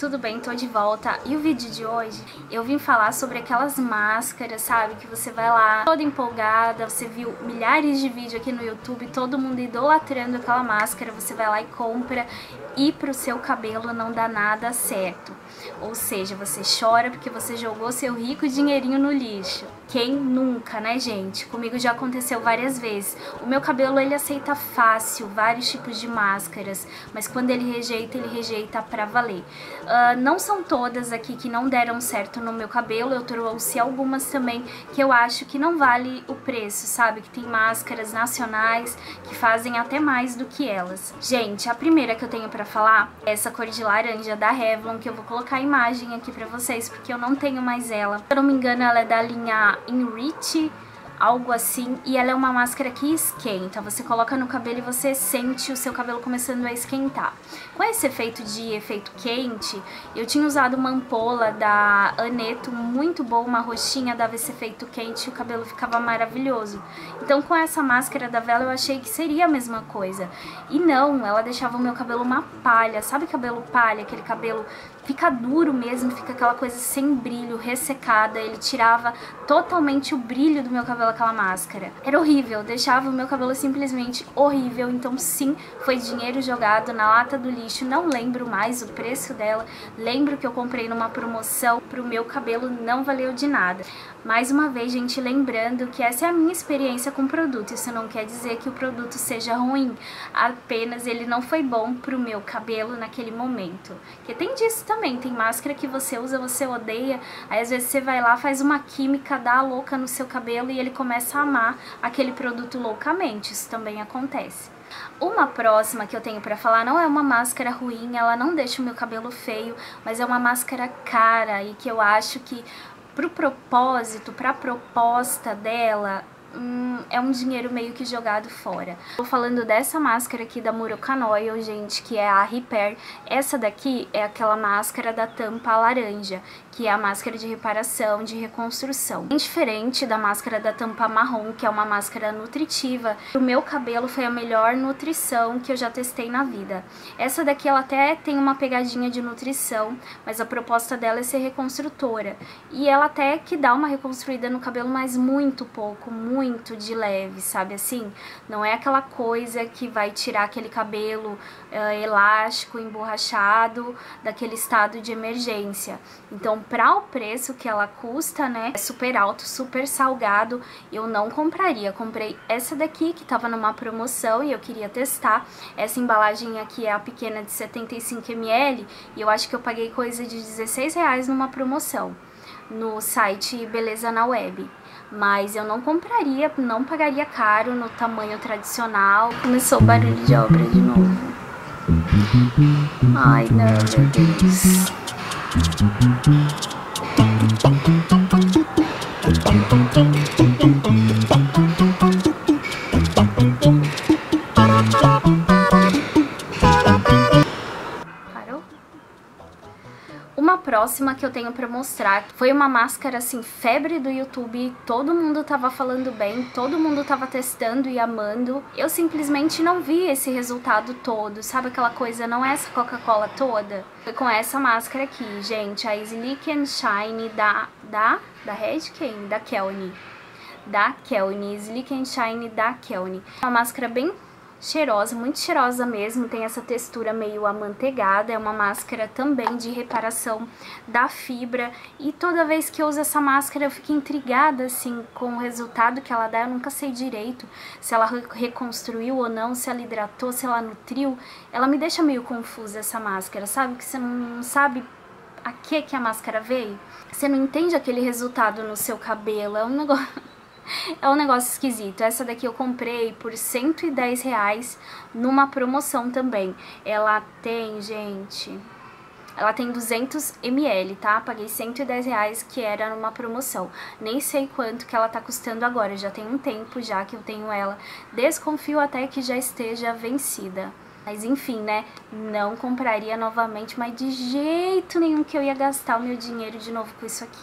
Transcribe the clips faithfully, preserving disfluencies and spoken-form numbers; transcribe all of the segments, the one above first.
tudo bem? Tô de volta. E o vídeo de hoje eu vim falar sobre aquelas máscaras, sabe? Que você vai lá toda empolgada, você viu milhares de vídeos aqui no YouTube, todo mundo idolatrando aquela máscara, você vai lá e compra e pro seu cabelo não dá nada certo. Ou seja, você chora porque você jogou seu rico dinheirinho no lixo. Quem nunca, né, gente? Comigo já aconteceu várias vezes. O meu cabelo, ele aceita fácil vários tipos de máscaras, mas quando ele rejeita, ele rejeita pra valer. Uh, não são todas aqui que não deram certo no meu cabelo, eu trouxe algumas também que eu acho que não vale o preço, sabe? Que tem máscaras nacionais que fazem até mais do que elas. Gente, a primeira que eu tenho pra falar é essa cor de laranja da Revlon, que eu vou colocar a imagem aqui pra vocês, porque eu não tenho mais ela. Se eu não me engano, ela é da linha Enrich, algo assim, e ela é uma máscara que esquenta. Você coloca no cabelo e você sente o seu cabelo começando a esquentar. Com esse efeito de efeito quente, eu tinha usado uma ampola da Aneto, muito boa, uma roxinha, dava esse efeito quente e o cabelo ficava maravilhoso. Então com essa máscara da Vela eu achei que seria a mesma coisa. E não, ela deixava o meu cabelo uma palha, sabe cabelo palha? Aquele cabelo fica duro mesmo, fica aquela coisa sem brilho, ressecada. Ele tirava totalmente o brilho do meu cabelo, aquela máscara. Era horrível, deixava o meu cabelo simplesmente horrível. Então sim, foi dinheiro jogado na lata do lixo. Não lembro mais o preço dela, lembro que eu comprei numa promoção, pro meu cabelo não valeu de nada. Mais uma vez, gente, lembrando que essa é a minha experiência com o produto. Isso não quer dizer que o produto seja ruim, apenas ele não foi bom pro meu cabelo naquele momento. Porque tem disso também, tem máscara que você usa, você odeia, aí às vezes você vai lá, faz uma química, dá a louca no seu cabelo e ele começa a amar aquele produto loucamente. Isso também acontece. Uma próxima que eu tenho pra falar não é uma máscara ruim, ela não deixa o meu cabelo feio, mas é uma máscara cara e que eu acho que pro propósito, pra proposta dela, hum, é um dinheiro meio que jogado fora. Tô falando dessa máscara aqui da Moroccanoil, Oil, gente, que é a Repair. Essa daqui é aquela máscara da tampa laranja, que é a máscara de reparação, de reconstrução. Bem diferente da máscara da tampa marrom, que é uma máscara nutritiva. O meu cabelo foi a melhor nutrição que eu já testei na vida. Essa daqui ela até tem uma pegadinha de nutrição, mas a proposta dela é ser reconstrutora. E ela até que dá uma reconstruída no cabelo, mas muito pouco, muito de leve, sabe assim? Não é aquela coisa que vai tirar aquele cabelo uh, elástico, emborrachado, daquele estado de emergência. Então, para o preço que ela custa, né, é super alto, super salgado, eu não compraria. Comprei essa daqui, que tava numa promoção e eu queria testar. Essa embalagem aqui é a pequena de setenta e cinco mililitros e eu acho que eu paguei coisa de dezesseis reais numa promoção no site Beleza na Web. Mas eu não compraria, não pagaria caro no tamanho tradicional. Começou o barulho de obra de novo. Ai, não, meu Deus. Parou? Uma próxima que eu tenho pra mostrar foi uma máscara assim, febre do YouTube, todo mundo tava falando bem, todo mundo tava testando e amando. Eu simplesmente não vi esse resultado todo, sabe aquela coisa, não é essa Coca-Cola toda? Foi com essa máscara aqui, gente, a Sleek and Shine da, da, da Red quem? Da Kelly. Da Kelly, Sleek and Shine da Kelly. Uma máscara bem cheirosa, muito cheirosa mesmo, tem essa textura meio amanteigada, é uma máscara também de reparação da fibra e toda vez que eu uso essa máscara eu fico intrigada assim com o resultado que ela dá. Eu nunca sei direito se ela reconstruiu ou não, se ela hidratou, se ela nutriu. Ela me deixa meio confusa essa máscara, sabe? Que você não sabe a que que a máscara veio, você não entende aquele resultado no seu cabelo, é um negócio... É um negócio esquisito. Essa daqui eu comprei por cento e dez reais numa promoção também. Ela tem, gente... Ela tem duzentos mililitros, tá? Paguei cento e dez reais, que era numa promoção. Nem sei quanto que ela tá custando agora. Já tem um tempo já que eu tenho ela. Desconfio até que já esteja vencida. Mas enfim, né? Não compraria novamente, mas de jeito nenhum que eu ia gastar o meu dinheiro de novo com isso aqui.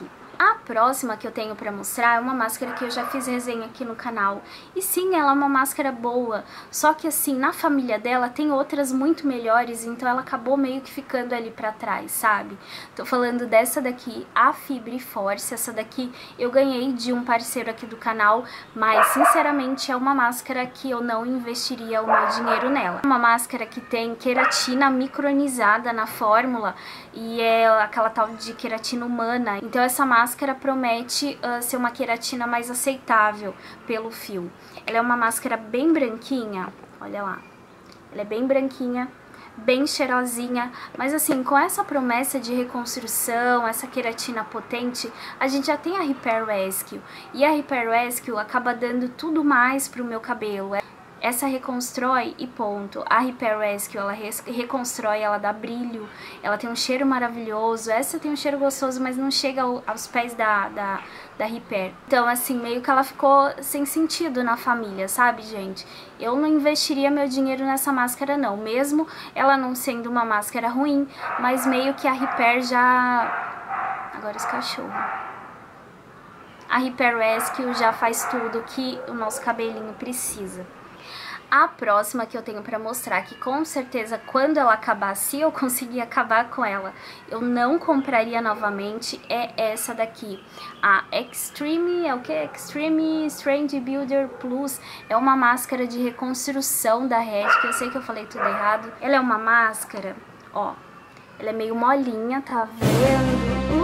A próxima que eu tenho pra mostrar é uma máscara que eu já fiz resenha aqui no canal. E sim, ela é uma máscara boa, só que assim, na família dela tem outras muito melhores, então ela acabou meio que ficando ali pra trás, sabe? Tô falando dessa daqui, a Fibre Force. Essa daqui eu ganhei de um parceiro aqui do canal, mas sinceramente é uma máscara que eu não investiria o meu dinheiro nela. É uma máscara que tem queratina micronizada na fórmula e é aquela tal de queratina humana, então essa máscara máscara promete uh, ser uma queratina mais aceitável pelo fio. Ela é uma máscara bem branquinha, olha lá. Ela é bem branquinha, bem cheirosinha, mas assim, com essa promessa de reconstrução, essa queratina potente, a gente já tem a Repair Rescue. E a Repair Rescue acaba dando tudo mais pro meu cabelo. Essa reconstrói e ponto. A Repair Rescue, ela reconstrói, ela dá brilho, ela tem um cheiro maravilhoso. Essa tem um cheiro gostoso, mas não chega ao, aos pés da, da, da Repair. Então, assim, meio que ela ficou sem sentido na família, sabe, gente? Eu não investiria meu dinheiro nessa máscara, não. Mesmo ela não sendo uma máscara ruim, mas meio que a Repair já... Agora os cachorros. A Repair Rescue já faz tudo que o nosso cabelinho precisa. A próxima que eu tenho pra mostrar, que com certeza quando ela acabar, se eu conseguir acabar com ela, eu não compraria novamente, é essa daqui. A Extreme, é o que? Extreme Strand Builder Plus. É uma máscara de reconstrução da Red, que eu sei que eu falei tudo errado. Ela é uma máscara, ó, ela é meio molinha, tá vendo?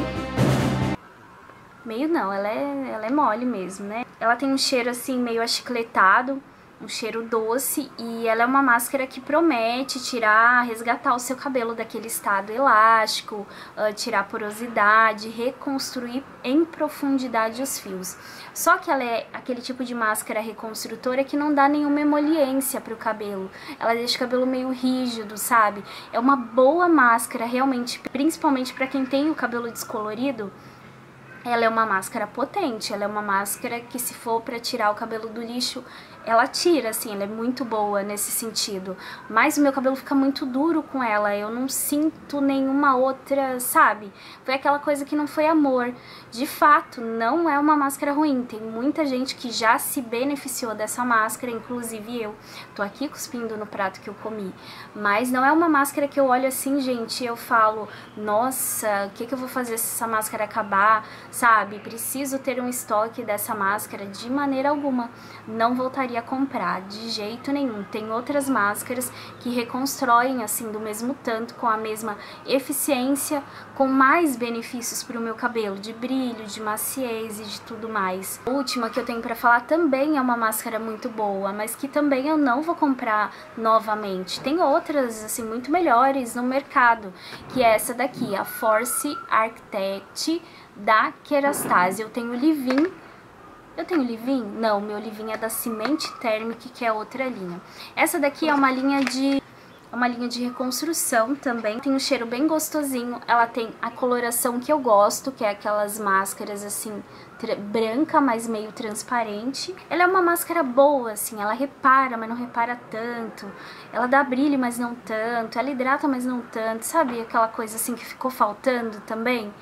Ui! Meio não, ela é, ela é mole mesmo, né? Ela tem um cheiro assim meio achicletado, um cheiro doce, e ela é uma máscara que promete tirar, resgatar o seu cabelo daquele estado elástico, uh, tirar a porosidade, reconstruir em profundidade os fios. Só que ela é aquele tipo de máscara reconstrutora que não dá nenhuma emoliência pro cabelo. Ela deixa o cabelo meio rígido, sabe? É uma boa máscara, realmente, principalmente para quem tem o cabelo descolorido. Ela é uma máscara potente, ela é uma máscara que, se for pra tirar o cabelo do lixo, ela tira, assim, ela é muito boa nesse sentido. Mas o meu cabelo fica muito duro com ela, eu não sinto nenhuma outra, sabe? Foi aquela coisa que não foi amor. De fato, não é uma máscara ruim, tem muita gente que já se beneficiou dessa máscara, inclusive eu. Tô aqui cuspindo no prato que eu comi. Mas não é uma máscara que eu olho assim, gente, e eu falo, nossa, o que que eu vou fazer se essa máscara acabar? Sabe, preciso ter um estoque dessa máscara, de maneira alguma. Não voltaria a comprar, de jeito nenhum. Tem outras máscaras que reconstroem assim do mesmo tanto, com a mesma eficiência, com mais benefícios para o meu cabelo, de brilho, de maciez e de tudo mais. A última que eu tenho para falar também é uma máscara muito boa, mas que também eu não vou comprar novamente. Tem outras assim muito melhores no mercado, que é essa daqui, a Force Architect da Kerastase. Eu tenho o Livin. Eu tenho Livin? Não, meu Livin é da Cement Thermic, que é outra linha. Essa daqui é uma linha de uma linha de reconstrução também. Tem um cheiro bem gostosinho. Ela tem a coloração que eu gosto, que é aquelas máscaras assim branca, mas meio transparente. Ela é uma máscara boa, assim, ela repara, mas não repara tanto. Ela dá brilho, mas não tanto. Ela hidrata, mas não tanto. Sabe aquela coisa assim que ficou faltando também?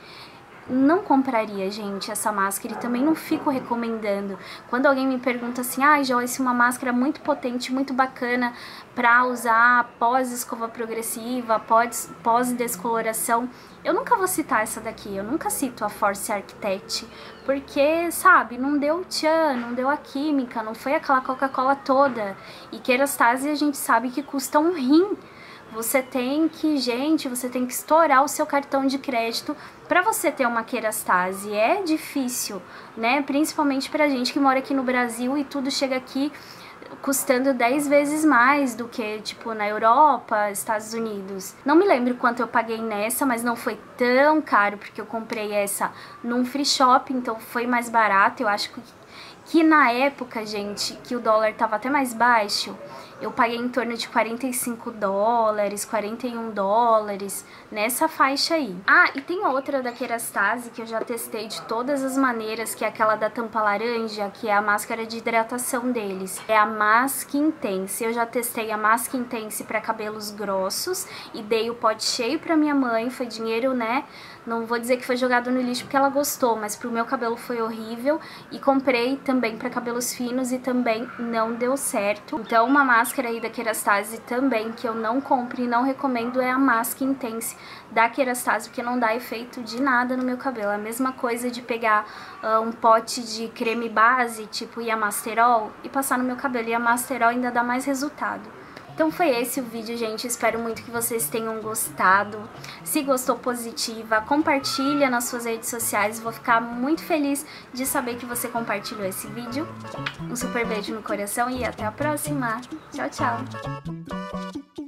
Não compraria, gente, essa máscara, e também não fico recomendando. Quando alguém me pergunta assim, ah, Joyce, uma máscara muito potente, muito bacana pra usar pós escova progressiva, pós, pós descoloração, eu nunca vou citar essa daqui, eu nunca cito a Force Architect, porque, sabe, não deu tchan, não deu a química, não foi aquela Coca-Cola toda. E Kerastase a gente sabe que custa um rim. Você tem que, gente, você tem que estourar o seu cartão de crédito para você ter uma Kerastase. É difícil, né? Principalmente pra gente que mora aqui no Brasil e tudo chega aqui custando dez vezes mais do que, tipo, na Europa, Estados Unidos. Não me lembro quanto eu paguei nessa, mas não foi tão caro, porque eu comprei essa num free shop, então foi mais barato. Eu acho que, que na época, gente, que o dólar tava até mais baixo, eu paguei em torno de quarenta e cinco dólares, quarenta e um dólares, nessa faixa aí. Ah, e tem outra da Kerastase que eu já testei de todas as maneiras, que é aquela da tampa laranja, que é a máscara de hidratação deles. É a Mask Intense. Eu já testei a Mask Intense para cabelos grossos e dei o pote cheio pra minha mãe, foi dinheiro, né? Não vou dizer que foi jogado no lixo porque ela gostou, mas pro meu cabelo foi horrível. E comprei também para cabelos finos e também não deu certo. Então uma máscara aí da Kerastase também que eu não compro e não recomendo é a Mask Intense da Kerastase, porque não dá efeito de nada no meu cabelo. É a mesma coisa de pegar uh, um pote de creme base, tipo Yamasterol, e passar no meu cabelo. E a Yamasterol ainda dá mais resultado. Então foi esse o vídeo, gente. Espero muito que vocês tenham gostado. Se gostou, positiva, compartilha nas suas redes sociais. Vou ficar muito feliz de saber que você compartilhou esse vídeo. Um super beijo no coração e até a próxima. Tchau, tchau!